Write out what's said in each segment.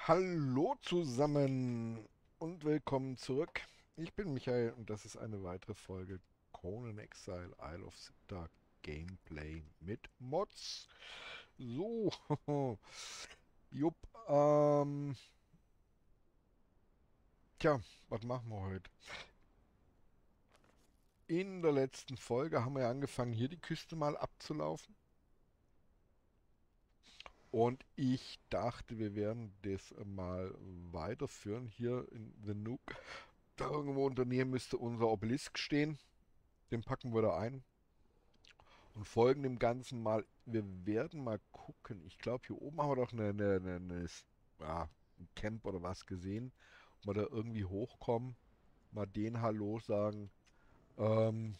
Hallo zusammen und willkommen zurück. Ich bin Michael und das ist eine weitere Folge Conan Exile Isle of Siptah Gameplay mit Mods. So, jupp, tja, was machen wir heute? In der letzten Folge haben wir ja angefangen, hier die Küste mal abzulaufen. Und ich dachte, wir werden das mal weiterführen hier in The Nook. Da irgendwo unter Nähe müsste unser Obelisk stehen. Den packen wir da ein und folgen dem Ganzen mal. Wir werden mal gucken. Ich glaube, hier oben haben wir doch ja, ein Camp oder was gesehen. Ob wir da irgendwie hochkommen, mal den Hallo sagen. Ähm,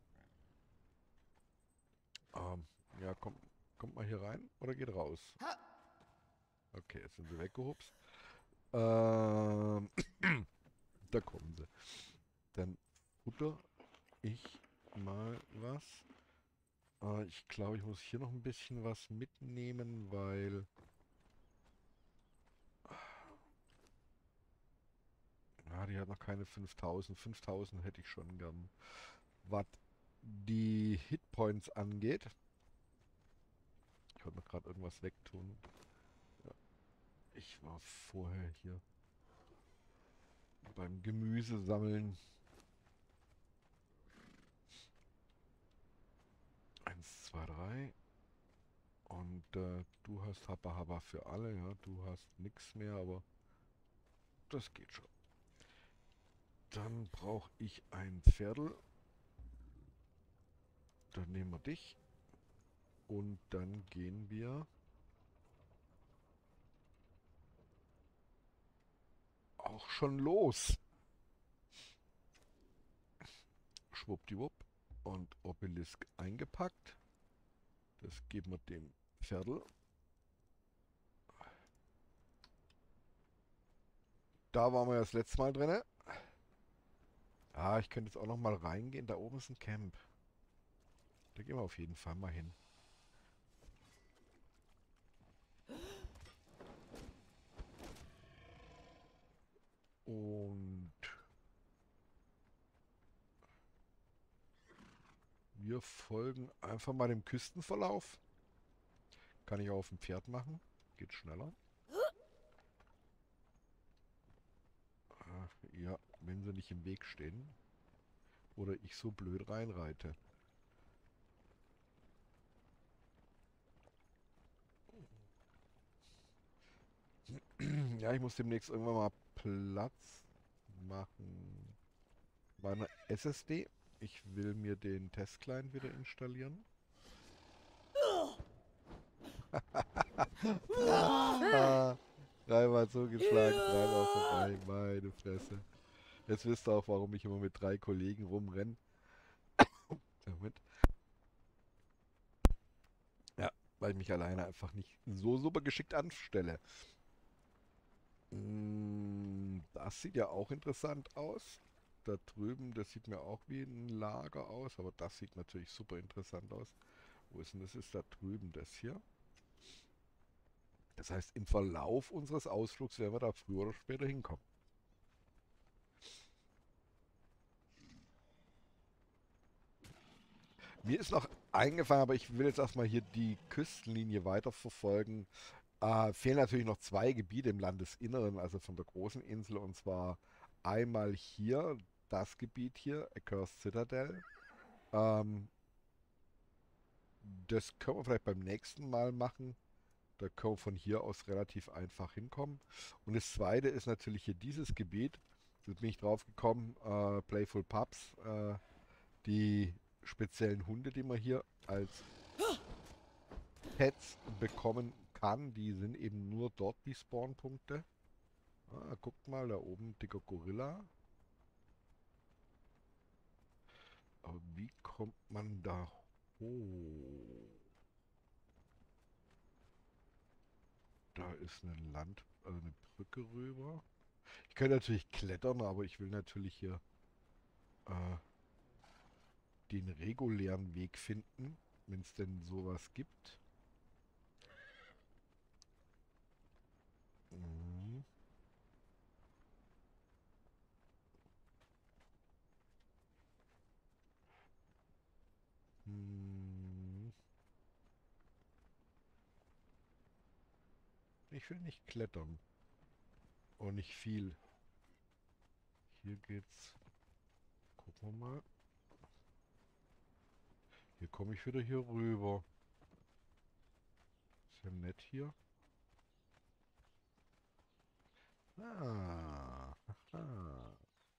ja, kommt mal hier rein oder geht raus? Okay, jetzt sind sie weggehupst. Ähm, da kommen sie. Dann futter ich mal was. Ich glaube, ich muss hier noch ein bisschen was mitnehmen, weil die hat noch keine 5000. 5000 hätte ich schon gern. Was die Hitpoints angeht. Ich wollte noch gerade irgendwas wegtun. Ja, ich war vorher hier beim Gemüse sammeln. Eins, zwei, drei. Und du hast Habba Habba für alle, ja. Du hast nichts mehr, aber das geht schon. Dann brauche ich ein Pferdl. Dann nehmen wir dich. Und dann gehen wir auch schon los. Schwuppdiwupp. Und Obelisk eingepackt. Das geben wir dem Pferdl. Da waren wir ja das letzte Mal drin. Ah, ich könnte jetzt auch noch mal reingehen. Da oben ist ein Camp. Da gehen wir auf jeden Fall mal hin. Und wir folgen einfach mal dem Küstenverlauf. Kann ich auch auf dem Pferd machen. Geht schneller. Ja, wenn sie nicht im Weg stehen. Oder ich so blöd reinreite. Ja, ich muss demnächst irgendwann mal Platz machen. Meine SSD. Ich will mir den Testclient wieder installieren. Ah, dreimal zugeschlagen, dreimal vorbei. Meine Fresse. Jetzt wisst ihr auch, warum ich immer mit drei Kollegen rumrenne. Damit. Ja, weil ich mich alleine einfach nicht so super geschickt anstelle. Das sieht ja auch interessant aus. Da drüben, das sieht mir auch wie ein Lager aus, aber das sieht natürlich super interessant aus. Wo ist denn das? Ist da drüben das hier? Das heißt, im Verlauf unseres Ausflugs werden wir da früher oder später hinkommen. Mir ist noch eingefallen, aber ich will jetzt erstmal hier die Küstenlinie weiterverfolgen. Fehlen natürlich noch zwei Gebiete im Landesinneren, also von der großen Insel, und zwar einmal hier, das Gebiet hier, Accursed Citadel. Ähm, Das können wir vielleicht beim nächsten Mal machen. Da können wir von hier aus relativ einfach hinkommen. Und das zweite ist natürlich hier dieses Gebiet. Da bin ich drauf gekommen, Playful Pups, die speziellen Hunde, die man hier als Pets bekommen kann, die sind eben nur dort die Spawnpunkte. Guckt mal, da oben dicker Gorilla. Aber wie kommt man da hoch? Da ist ein also eine Brücke rüber. Ich könnte natürlich klettern, aber ich will natürlich hier äh, den regulären Weg finden, wenn es denn sowas gibt. ich will nicht klettern. Und nicht viel. Hier geht's. Gucken wir mal. Hier komme ich wieder hier rüber. Ist ja nett hier. Ah, haha.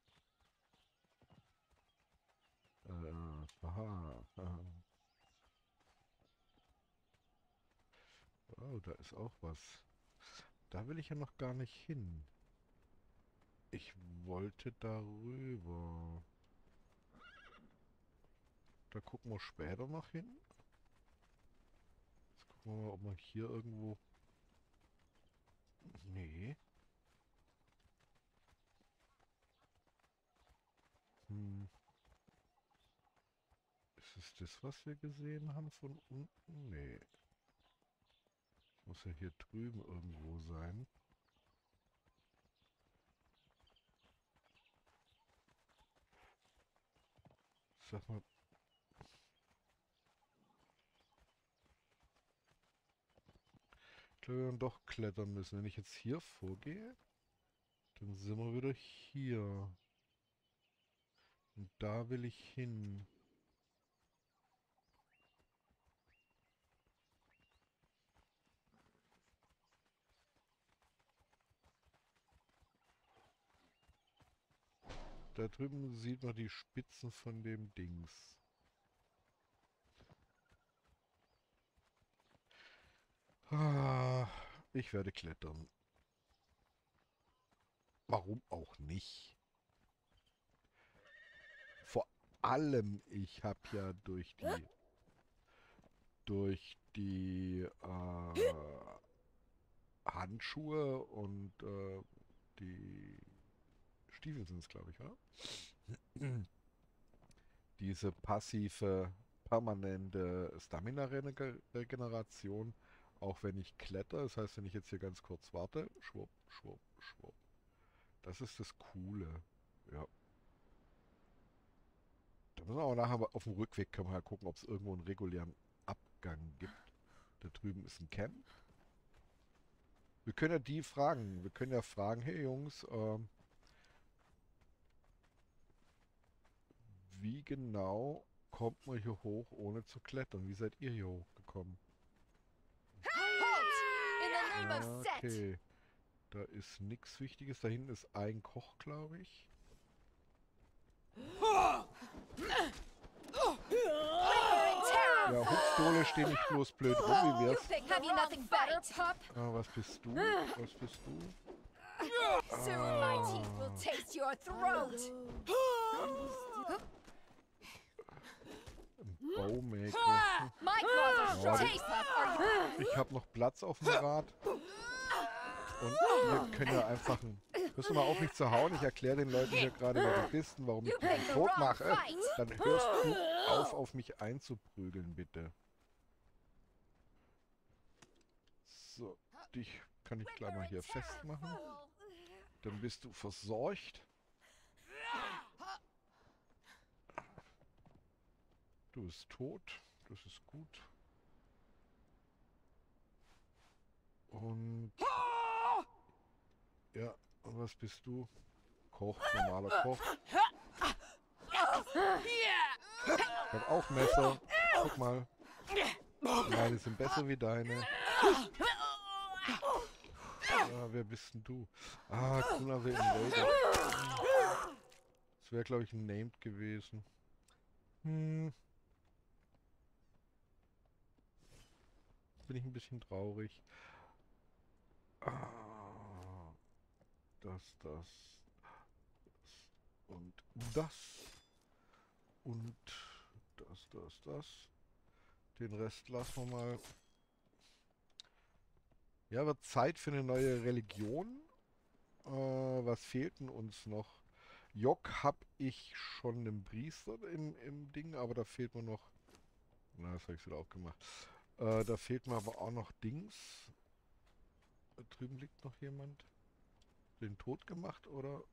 Aha, aha. Oh, da ist auch was. Da will ich ja noch gar nicht hin. Ich wollte darüber. Da gucken wir später noch hin. Jetzt gucken wir mal, ob wir hier irgendwo... Nee. Hm. Ist es das, was wir gesehen haben von unten? Nee. Muss ja hier drüben irgendwo sein. Sag mal... Ich glaube, wir werden doch klettern müssen. Wenn ich jetzt hier vorgehe, dann sind wir wieder hier. Und da will ich hin. Da drüben sieht man die Spitzen von dem Dings. Ah, ich werde klettern. Warum auch nicht? Vor allem, ich habe ja durch die Handschuhe und die Stiefel sind es, glaube ich, oder? Diese passive, permanente Stamina-Regeneration, auch wenn ich kletter. Das heißt, wenn ich jetzt hier ganz kurz warte, schwupp, schwupp, schwupp. Das ist das Coole. Ja. Da müssen wir aber nachher auf dem Rückweg können wir halt gucken, ob es irgendwo einen regulären Abgang gibt. Da drüben ist ein Camp. Wir können ja die fragen. Wir können ja fragen, hey Jungs, wie genau kommt man hier hoch, ohne zu klettern? Wie seid ihr hier hochgekommen? Halt! In the name of Set! Okay, da ist nichts Wichtiges. Da hinten ist ein Koch, glaube ich. Ja, Hupfdohle stehen nicht bloß blöd rum, wie You wär's? think have you nothing better, pup? Was bist du? Was bist du? Soon my teeth will taste your throat. Baumaker. My claws are Oh, sharp. Taste, pup. Are you? Ich habe noch Platz auf dem Rad. Und wir können ja einfach ein... Hörst du mal auf, mich zu hauen? Ich erkläre den Leuten hier gerade, wer du bist und warum ich dich nicht tot mache. Dann hörst du auf mich einzuprügeln, bitte. So, dich kann ich gleich mal hier festmachen. Dann bist du versorgt. Du bist tot. Das ist gut. Und... Ja, und was bist du? Koch, normaler Koch. Ich hab auch Messer. Guck mal. Meine sind besser wie deine. Wer bist denn du? Kuna the Invader. Das wäre, glaube ich, ein Named gewesen. Bin ich ein bisschen traurig. Das und das. Und das. Den Rest lassen wir mal. Ja, wird Zeit für eine neue Religion. Was fehlt denn uns noch? Jock habe ich schon einen Priester im Ding, aber da fehlt mir noch... Na, das habe ich wieder aufgemacht. Da fehlt mir aber auch noch Dings. Da drüben liegt noch jemand. Den tot gemacht, oder?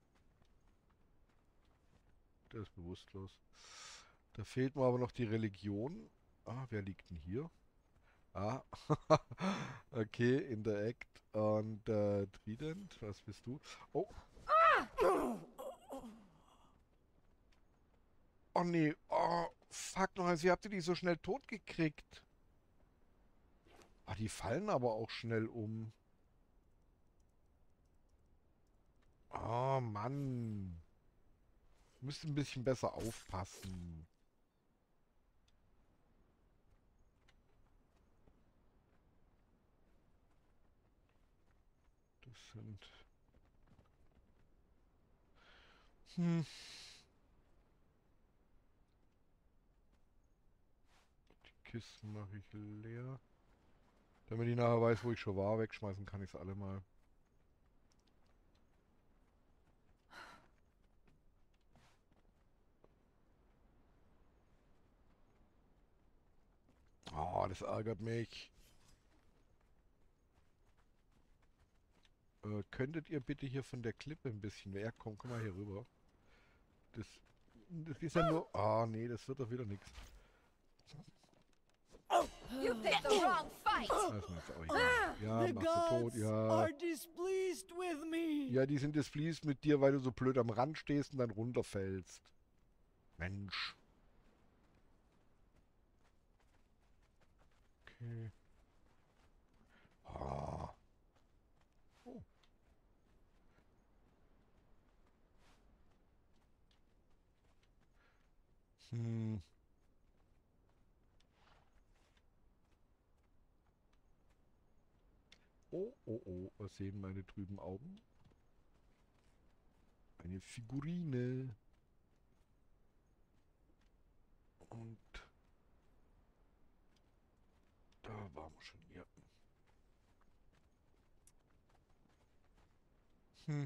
Der ist bewusstlos. Da fehlt mir aber noch die Religion. Wer liegt denn hier? Ah. Okay, Interact und Trident, was bist du? Oh, oh nee. Oh, fuck noch, wie habt ihr die so schnell tot gekriegt? Ah, die fallen aber auch schnell um. Oh Mann. Müsst ein bisschen besser aufpassen. Das sind... Hm. Die Kisten mache ich leer. Damit ich nachher weiß, wo ich schon war, wegschmeißen kann ich es alle mal. Oh, das ärgert mich. Könntet ihr bitte hier von der Klippe ein bisschen näher kommen? Komm mal hier rüber. Das, das ist ja nur... Ah, nee, das wird doch wieder nichts. You picked the wrong fight! Das ist mir jetzt auch egal. Ja, The machst du tot, gods ja. are displeased with me. Ja, die sind displeased mit dir, weil du so blöd am Rand stehst und dann runterfällst. Mensch. Okay. Ah. Oh. Hm. Oh, oh, oh. Was sehen meine trüben Augen? Eine Figurine. Und da waren wir schon hier. Hm.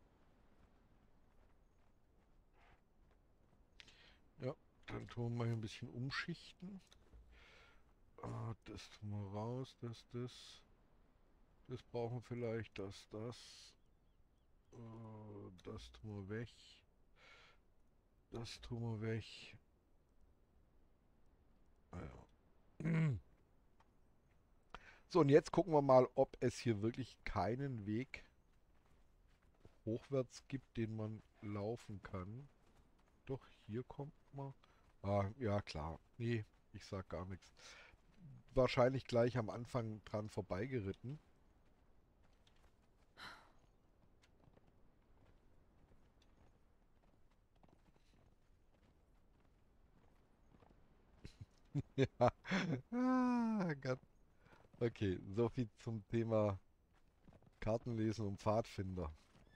Ja, dann tun wir hier ein bisschen umschichten. Ah, das tun wir raus, das. Das brauchen wir vielleicht, das. Das tun wir weg. Das tun wir weg. Ah, ja. So, und jetzt gucken wir mal, ob es hier wirklich keinen Weg hochwärts gibt, den man laufen kann. Doch, hier kommt man. Ah, ja klar. Nee, ich sag gar nichts. Wahrscheinlich gleich am Anfang dran vorbeigeritten. Ja. Ah, Gott. Okay, so viel zum Thema Kartenlesen und Pfadfinder.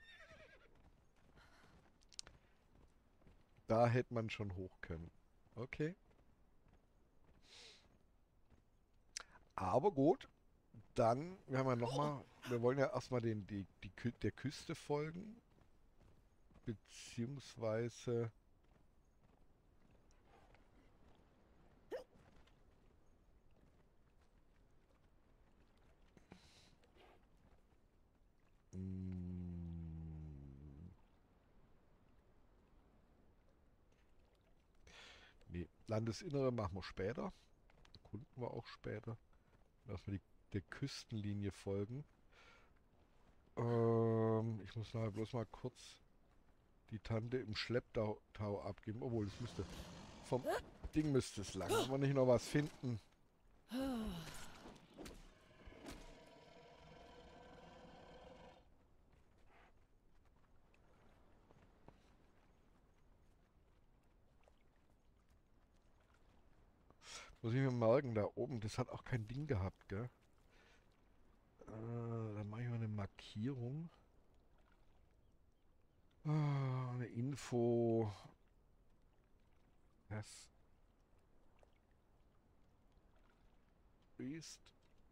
Da hätte man schon hoch können. Okay. Aber gut, dann, wir haben ja nochmal, wir wollen ja erstmal der Küste folgen. Beziehungsweise, mh, nee, Landesinnere machen wir später. Erkunden wir auch später. Erstmal der Küstenlinie folgen. Ich muss nachher bloß mal kurz die Tante im Schlepptau abgeben. Obwohl, es müsste vom Ding müsste es lang. Wenn wir nicht noch was finden. Muss ich mir merken, da oben, das hat auch kein Ding gehabt, gell? Dann mache ich mal eine Markierung. Eine Info. Das ist.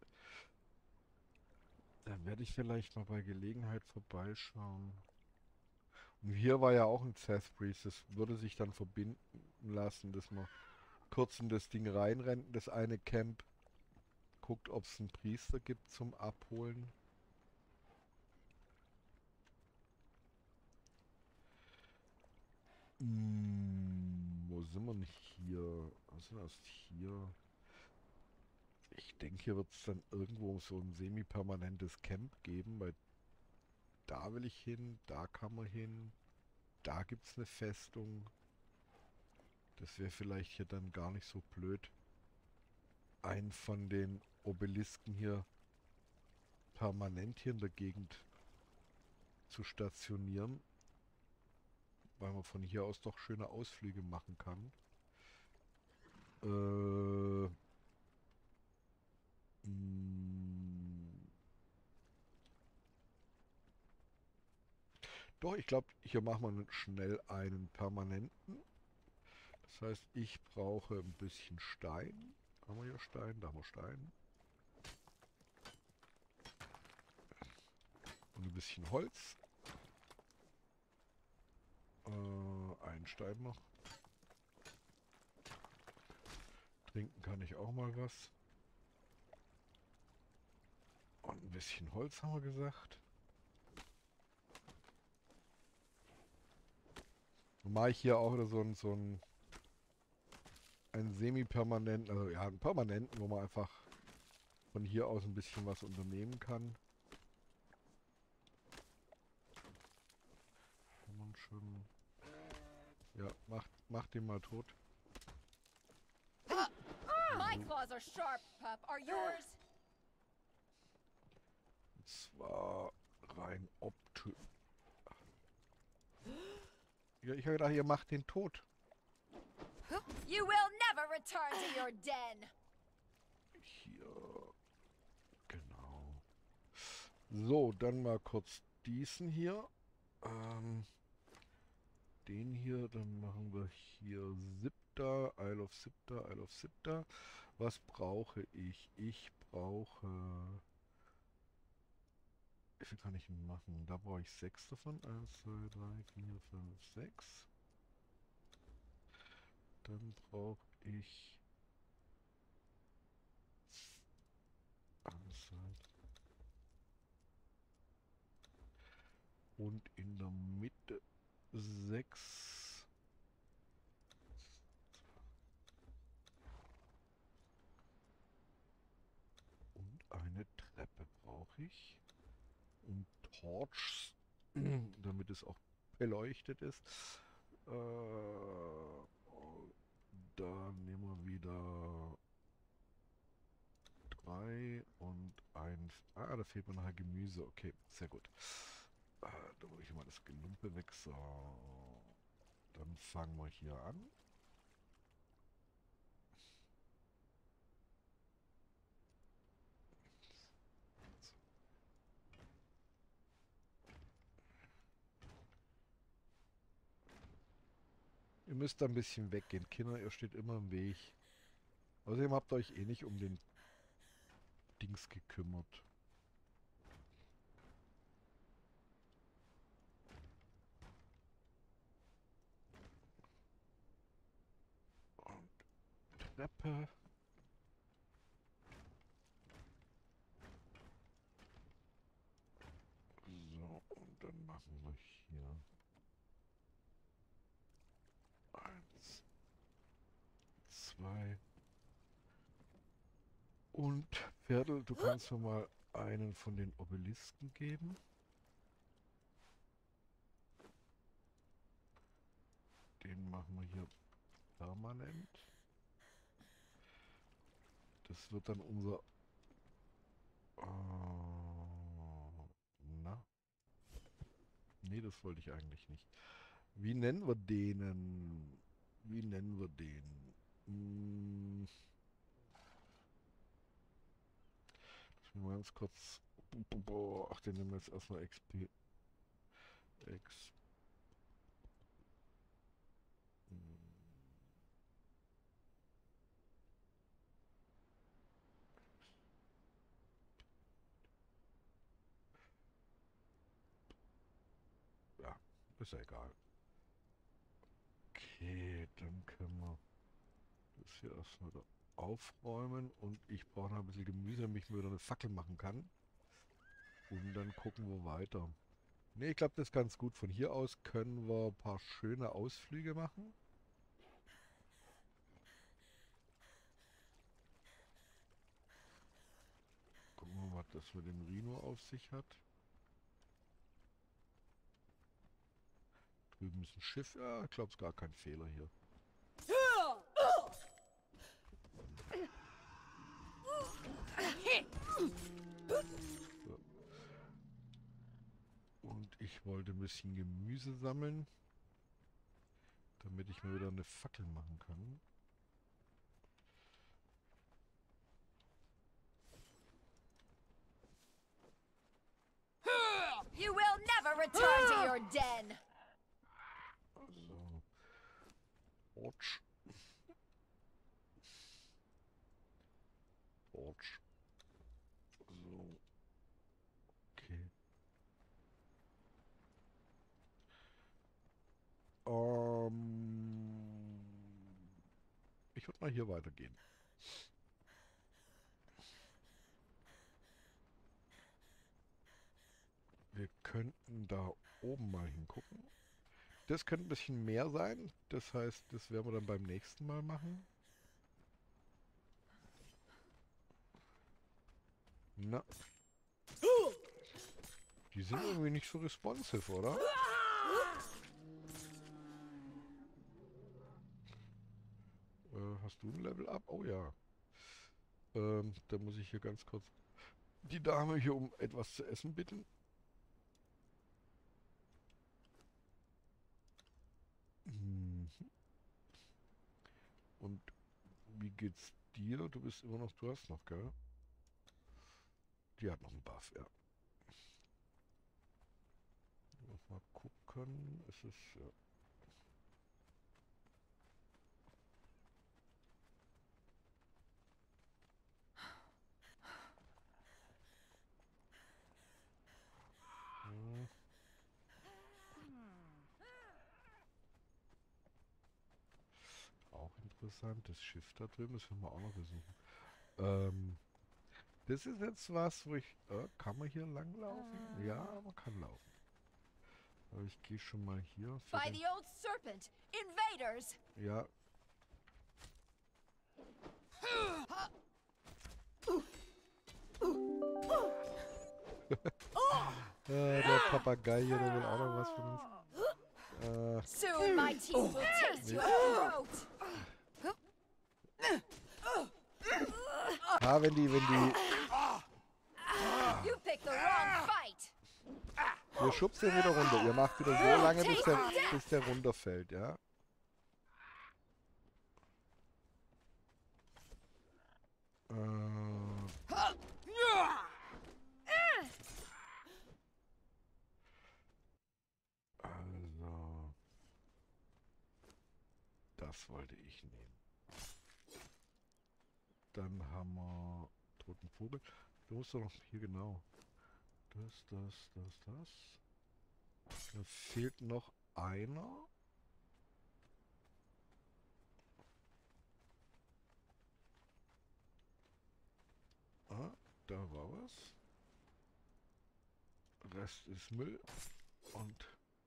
Da werde ich vielleicht mal bei Gelegenheit vorbeischauen. Und hier war ja auch ein Seth Das würde sich dann verbinden lassen, dass man kurz in das Ding reinrennt, das eine Camp. Guckt, ob es einen Priester gibt zum Abholen. Wo sind wir denn hier? Was ist das hier? Ich denke, hier wird es dann irgendwo so ein semi-permanentes Camp geben, weil da will ich hin, da kann man hin, da gibt es eine Festung. Das wäre vielleicht hier dann gar nicht so blöd, einen von den Obelisken hier permanent hier in der Gegend zu stationieren, weil man von hier aus doch schöne Ausflüge machen kann. Äh, mh, doch, ich glaube, hier machen wir schnell einen permanenten. Das heißt, ich brauche ein bisschen Stein. Haben wir hier Stein? Da haben wir Stein. Und ein bisschen Holz. Ein Stein noch. Trinken kann ich auch mal was. Und ein bisschen Holz haben wir gesagt. Dann mache ich hier auch wieder so ein einen semi-permanenten, also ja, einen permanenten, wo man einfach von hier aus ein bisschen was unternehmen kann. Kann man schon... Ja, macht den mal tot. My claws are sharp, pup. Are yours? Und zwar rein optisch. Ja, ich habe gedacht, ihr macht den tot. You will never return to your den. Hier. Genau. So, dann mal kurz diesen hier. Den hier, dann machen wir hier Siebter, Isle of Siebter, Isle of Siebter. Was brauche ich? Ich brauche... Wie viel kann ich denn machen? Da brauche ich 6 davon. 1, 2, 3, 4, 5, 6. Dann brauche ich... Und in der Mitte 6. Und eine Treppe brauche ich. Und Torches, damit es auch beleuchtet ist. Da nehmen wir wieder 3 und 1. Ah, da fehlt mir nachher Gemüse. Okay, sehr gut. Da hole ich mal das Gelumpe weg. So. Dann fangen wir hier an. Ihr müsst da ein bisschen weggehen. Kinder, ihr steht immer im Weg. Außerdem habt ihr euch eh nicht um den Dings gekümmert. Und Treppe. So, und dann machen wir hier 1, 2 und Pferdl, du kannst mir mal einen von den Obelisken geben. Den machen wir hier permanent. Das wird dann unser... na? Nee, das wollte ich eigentlich nicht. Wie nennen wir denen? Wie nennen wir den? Lass mich mal ganz kurz... Ach, den nehmen wir jetzt erstmal XP. Ja, ist ja egal. Okay, dann können wir das hier erstmal da aufräumen und ich brauche noch ein bisschen Gemüse, damit ich mir wieder eine Fackel machen kann. Und dann gucken wir weiter. Ne, ich glaube, das ist ganz gut. Von hier aus können wir ein paar schöne Ausflüge machen. Gucken wir mal, was das mit dem Rhino auf sich hat. Drüben ist ein Schiff. Ja, ich glaube, es ist gar kein Fehler hier. So. Und ich wollte ein bisschen Gemüse sammeln, damit ich mir wieder eine Fackel machen kann. You will never return to your den. So. Orch. Orch. So. Okay. Ich würde mal hier weitergehen. Wir könnten da oben mal hingucken. Das könnte ein bisschen mehr sein. Das heißt, das werden wir dann beim nächsten Mal machen. Na. Die sind irgendwie nicht so responsive, oder? Hast du ein Level Up? Oh ja. Da muss ich hier ganz kurz die Dame hier um etwas zu essen bitten. Mhm. Und wie geht's dir? Du bist immer noch, du hast noch, gell? Die hat noch einen Buff, ja. Mal gucken. Es ist, ja. Hm. Auch interessant. Das Schiff da drüben, das werden wir auch noch besuchen. Das ist jetzt was, wo ich... kann man hier langlaufen? Ja, man kann laufen. Aber ich gehe schon mal hier. By the old serpent, invaders. Ja. Der Papagei hier, der will auch noch was von uns. Soon my teeth will taste your throat. Wenn die... You picked the wrong fight. Ihr schubst den wieder runter. Ihr macht wieder so lange, bis der runterfällt, ja? Also... Das wollte ich nehmen. Dann haben wir toten Vogel. Du musst doch noch hier genau. Das. Da fehlt noch einer. Ah, da war was. Rest ist Müll. Und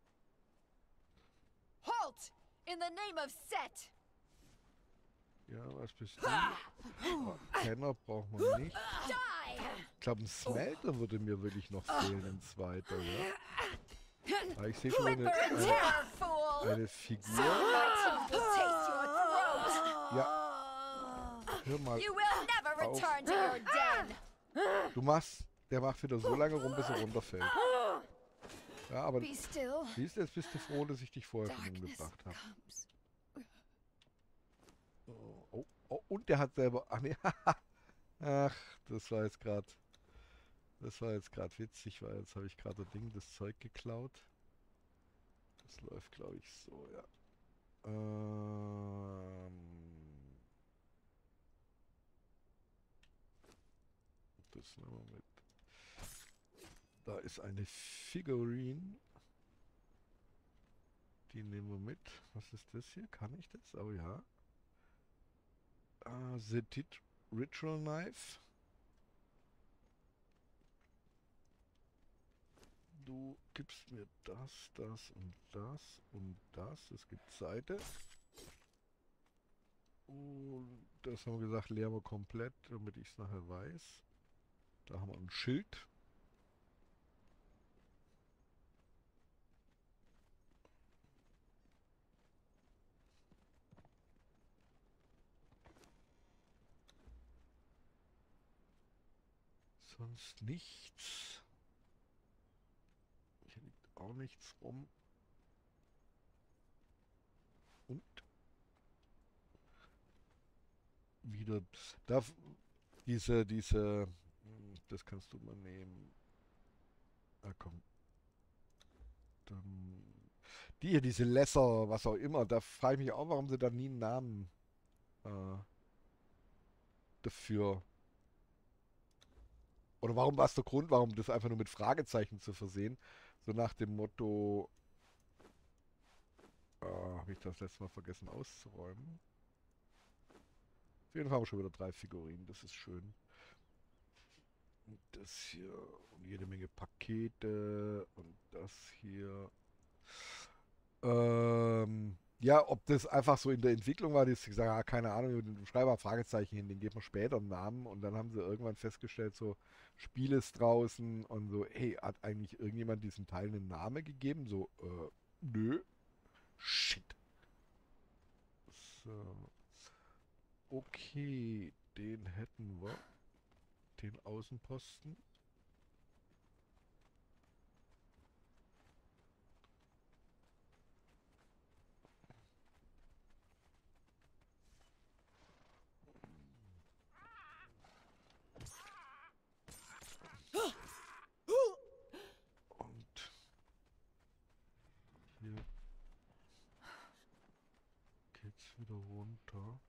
Halt! In the name of Set. ja, was bist du? Oh, Kenner braucht man nicht. Die! Ich glaube, ein Smelter würde mir wirklich noch fehlen, ein zweiter, ja? Ah, ich sehe schon Terror, fool. eine Soon Figur. my teeth will taste your throat. Ja, hör mal. You will never Auf. return to your den. Der macht wieder so lange rum, bis er runterfällt. Ja, aber Be still. siehst du, jetzt bist du froh, dass ich dich vorher schon Darkness umgebracht habe. comes. Oh, und der hat selber... Ach nee, ach, das war jetzt gerade witzig, weil jetzt habe ich gerade das Zeug geklaut. Das läuft, glaube ich, so, ja. Das nehmen wir mit. Da ist eine Figurine. Die nehmen wir mit. Was ist das hier? Kann ich das? Oh ja. The Ritual Knife. Du gibst mir das und das und das. Es gibt Seite. Und das haben wir gesagt, leeren wir komplett, damit ich es nachher weiß. Da haben wir ein Schild. Sonst nichts. Hier liegt auch nichts rum. Und wieder das kannst du mal nehmen. Ah, komm. Dann diese Lesser, was auch immer. Da frage ich mich auch, warum sie da nie einen Namen äh, dafür. Oder warum war es der Grund, warum das einfach nur mit Fragezeichen zu versehen? So nach dem Motto, habe ich das letzte Mal vergessen auszuräumen. Auf jeden Fall haben wir schon wieder 3 Figurinen, das ist schön. Und das hier und jede Menge Pakete und das hier. Ja, ob das einfach so in der Entwicklung war, dass sie gesagt haben, keine Ahnung, den Schreiber Fragezeichen hin, den geben wir später einen Namen und dann haben sie irgendwann festgestellt, so Spiel ist draußen und so, hey, hat eigentlich irgendjemand diesen Teil einen Namen gegeben? So, nö. Shit. So. Okay, den hätten wir. Den Außenposten. Und hier geht's wieder runter.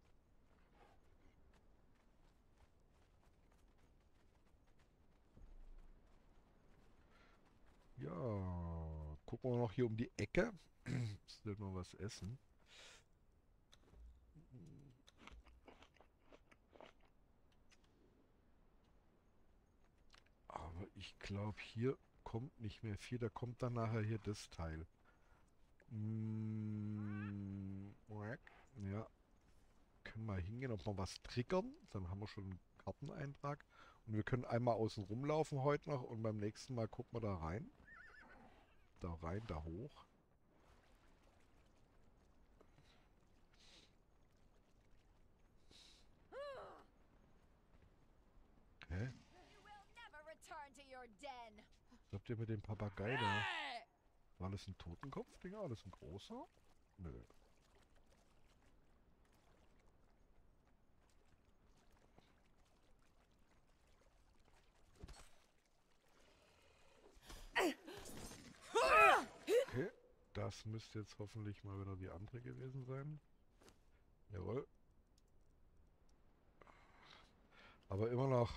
Ja, gucken wir noch hier um die Ecke. Jetzt wird noch was essen. Aber ich glaube, hier kommt nicht mehr viel. Da kommt dann nachher hier das Teil. Ja, können wir hingehen, ob wir was triggern. Dann haben wir schon einen Karteneintrag. Und wir können einmal außen rumlaufen heute noch und beim nächsten Mal gucken wir da rein. Da rein, da hoch. Hä? You will never return to your den. Was habt ihr mit dem Papagei da? War das ein Totenkopf, Digga? War das ein großer? Nö. Okay, das müsste jetzt hoffentlich mal wieder die andere gewesen sein. Jawohl. Aber immer noch.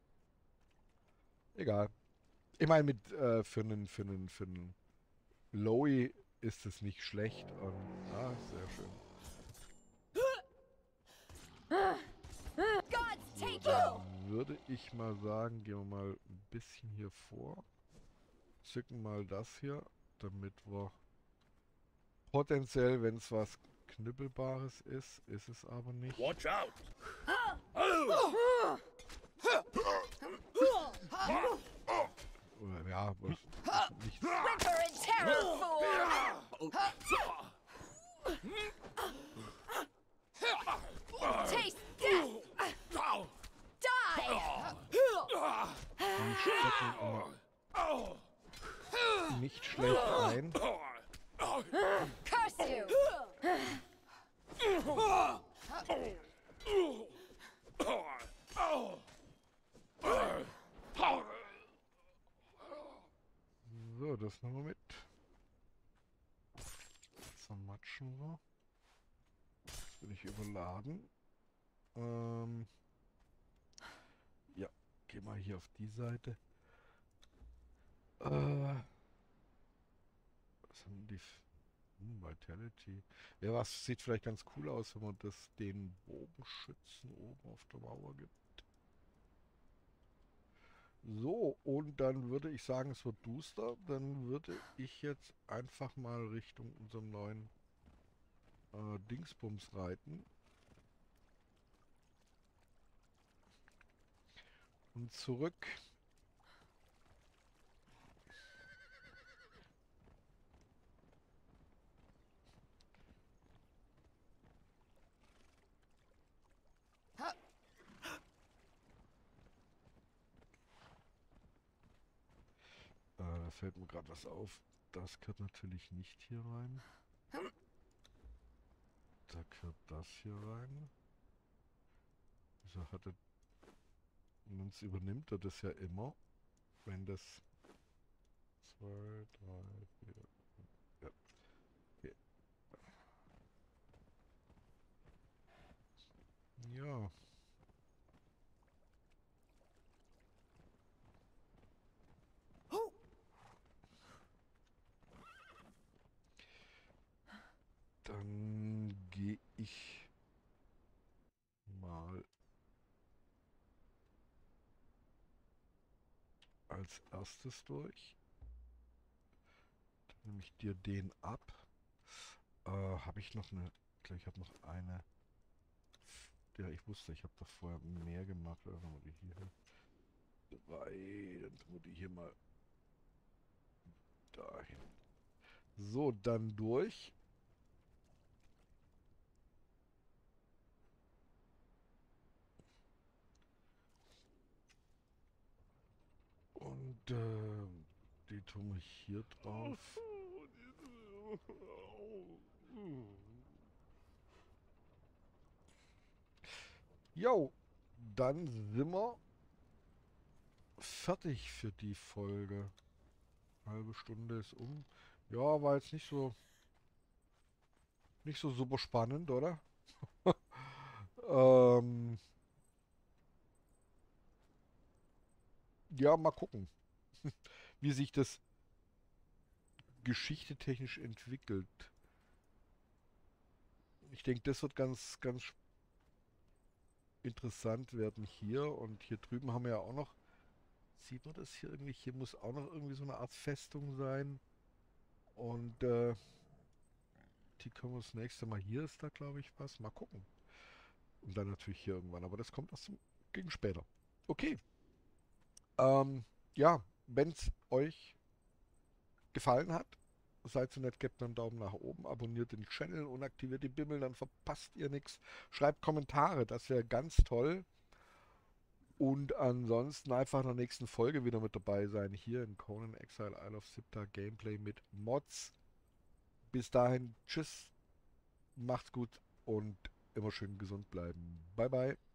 Egal. Ich meine, für einen Lowy ist es nicht schlecht. Und, sehr schön. Gods So, take you! dann würde ich mal sagen, gehen wir mal ein bisschen hier vor. Zücken mal das hier, damit wir potenziell, wenn es was Knüppelbares ist, ist es aber nicht. Watch out! Oder ja, was, nichts. Whimper in terror, fool! Taste death! Die! Die stecken immer nicht schlecht ein. Curse you! So, das nehmen wir mit. Zermatschen wir. Jetzt bin ich überladen. Ja, geh mal hier auf die Seite. Was haben die? Vitality. Ja, was sieht vielleicht ganz cool aus, wenn man das den Bogenschützen oben auf der Mauer gibt. So, und dann würde ich sagen, es wird duster. Dann würde ich jetzt einfach mal Richtung unserem neuen Dingsbums reiten. Und Und zurück. Da fällt mir gerade was auf. Das gehört natürlich nicht hier rein. Da gehört das hier rein. Wieso hat er... Sonst übernimmt er das ja immer, wenn das... 2, 3, 4... Ja. Okay. Ja. Dann gehe ich mal als erstes durch. Dann nehme ich dir den ab. Habe ich noch eine... Ich glaube, ich habe noch eine... Ja, ich wusste, ich habe da vorher mehr gemacht. Dann haben wir die hier. 3, dann tun wir die hier mal dahin. So, dann durch. Und die tun wir hier drauf. Jo, dann sind wir fertig für die Folge. Halbe Stunde ist um. Ja, war jetzt nicht so super spannend, oder? ähm, ja, mal gucken, wie sich das geschichtetechnisch entwickelt. Ich denke, das wird ganz interessant werden hier. Und hier drüben haben wir ja auch noch, sieht man das hier irgendwie? Hier muss auch noch irgendwie so eine Art Festung sein. Und die können wir das nächste Mal. Hier ist da, glaube ich, was. Mal gucken. Und dann natürlich hier irgendwann. Aber das kommt erst gegen später. Okay. Ja, wenn es euch gefallen hat, seid so nett, gebt einen Daumen nach oben, abonniert den Channel und aktiviert die Bimmel, dann verpasst ihr nichts. Schreibt Kommentare, das wäre ganz toll. Und ansonsten einfach in der nächsten Folge wieder mit dabei sein. Hier in Conan Exile Isle of Siptah Gameplay mit Mods. Bis dahin, tschüss, macht's gut und immer schön gesund bleiben. Bye bye.